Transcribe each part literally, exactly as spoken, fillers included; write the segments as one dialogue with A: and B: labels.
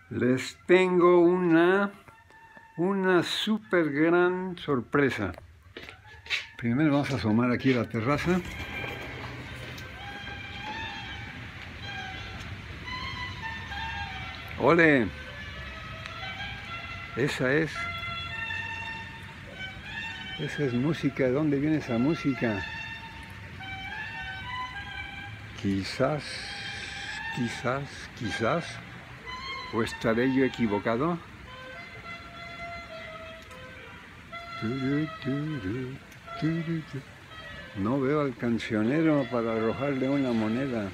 A: Les tengo una, una super gran sorpresa. Primero vamos a asomar aquí a la terraza. ¡Ole! Esa es. Esa es música. ¿De dónde viene esa música? Quizás, quizás, quizás. ¿O estaré yo equivocado? No veo al cancionero para arrojarle una moneda.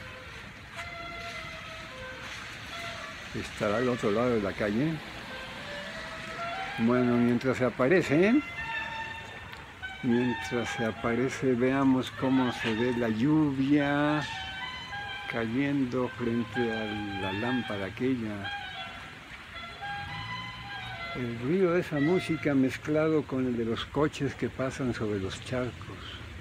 A: ¿Estará al otro lado de la calle? Bueno, mientras se aparece, mientras se aparece, veamos cómo se ve la lluvia cayendo frente a la lámpara aquella. El ruido de esa música mezclado con el de los coches que pasan sobre los charcos.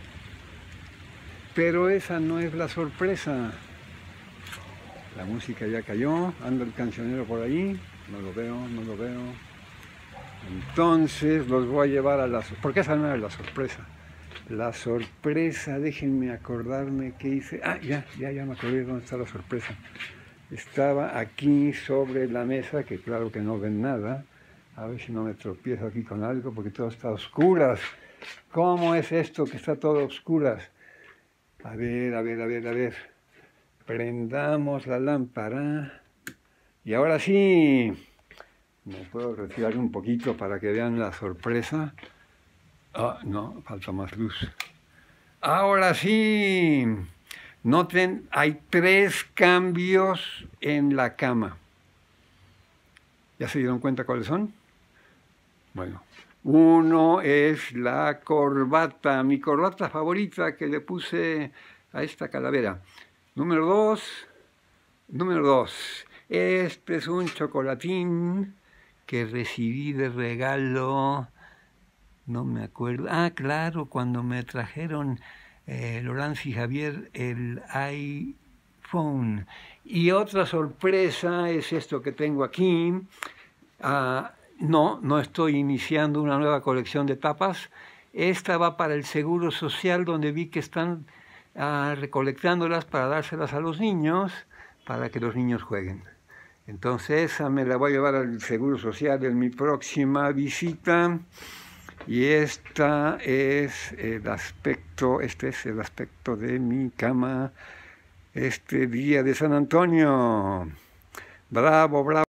A: Pero esa no es la sorpresa. La música ya cayó, anda el cancionero por ahí, no lo veo, no lo veo. Entonces los voy a llevar a la sorpresa, porque esa no era la sorpresa. La sorpresa, déjenme acordarme qué hice. Ah, ya, ya, ya me acordé dónde está la sorpresa. Estaba aquí sobre la mesa, que claro que no ven nada. A ver si no me tropiezo aquí con algo, porque todo está a oscuras. ¿Cómo es esto que está todo a oscuras? A ver, a ver, a ver, a ver. Prendamos la lámpara. Y ahora sí, me puedo retirar un poquito para que vean la sorpresa. Ah, no, falta más luz. Ahora sí, noten, hay tres cambios en la cama. ¿Ya se dieron cuenta cuáles son? Bueno, uno es la corbata, mi corbata favorita que le puse a esta calavera. Número dos, número dos, este es un chocolatín que recibí de regalo, no me acuerdo, ah, claro, cuando me trajeron eh, Lorenzo y Javier el iPhone. Y otra sorpresa es esto que tengo aquí. Ah, no, no estoy iniciando una nueva colección de tapas. Esta va para el Seguro Social, donde vi que están ah, recolectándolas para dárselas a los niños, para que los niños jueguen. Entonces esa me la voy a llevar al Seguro Social en mi próxima visita. Y esta es el aspecto, este es el aspecto de mi cama este día de San Antonio. Bravo, bravo.